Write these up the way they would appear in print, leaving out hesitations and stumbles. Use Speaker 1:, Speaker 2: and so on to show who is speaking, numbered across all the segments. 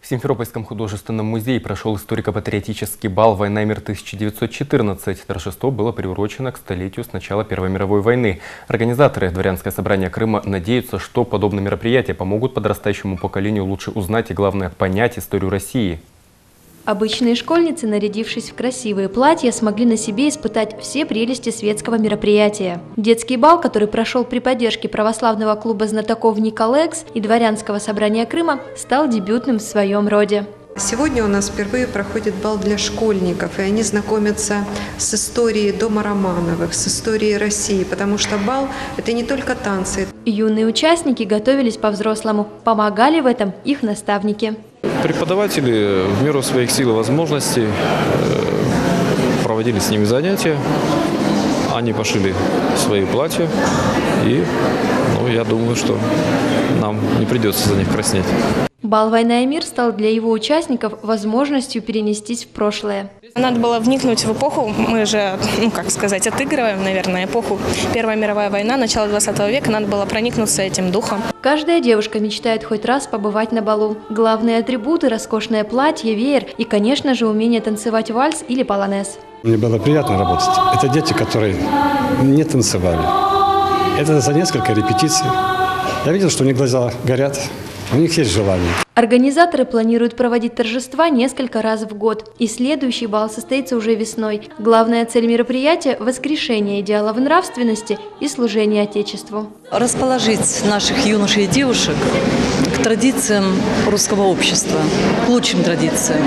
Speaker 1: В Симферопольском художественном музее прошел историко-патриотический бал «Война и мир-1914». Торжество было приурочено к столетию с начала Первой мировой войны. Организаторы «Дворянское собрание Крыма» надеются, что подобные мероприятия помогут подрастающему поколению лучше узнать и, главное, понять историю России.
Speaker 2: Обычные школьницы, нарядившись в красивые платья, смогли на себе испытать все прелести светского мероприятия. Детский бал, который прошел при поддержке православного клуба знатоков Николекс и Дворянского собрания Крыма, стал дебютным в своем роде.
Speaker 3: Сегодня у нас впервые проходит бал для школьников, и они знакомятся с историей дома Романовых, с историей России, потому что бал – это не только танцы.
Speaker 2: Юные участники готовились по-взрослому, помогали в этом их наставники.
Speaker 4: Преподаватели в меру своих сил и возможностей проводили с ними занятия, они пошили свои платья, и я думаю, что нам не придется за них краснеть.
Speaker 2: Бал «Война и мир» стал для его участников возможностью перенестись в прошлое.
Speaker 5: Надо было вникнуть в эпоху, мы же, отыгрываем, наверное, эпоху Первая мировая война, начало 20 века, надо было проникнуться этим духом.
Speaker 2: Каждая девушка мечтает хоть раз побывать на балу. Главные атрибуты – роскошное платье, веер и, конечно же, умение танцевать вальс или полонез.
Speaker 6: Мне было приятно работать. Это дети, которые не танцевали. Это за несколько репетиций. Я видел, что у них глаза горят. У них есть желание.
Speaker 2: Организаторы планируют проводить торжества несколько раз в год. И следующий бал состоится уже весной. Главная цель мероприятия – воскрешение идеалов нравственности и служение Отечеству.
Speaker 7: Расположить наших юношей и девушек к традициям русского общества, к лучшим традициям.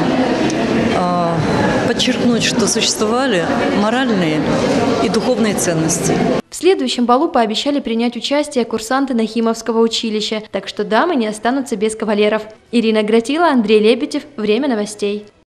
Speaker 7: Подчеркнуть, что существовали моральные и духовные ценности.
Speaker 2: В следующем балу пообещали принять участие курсанты Нахимовского училища, так что дамы не останутся без кавалеров. Ирина Гратила, Андрей Лебедев. Время новостей.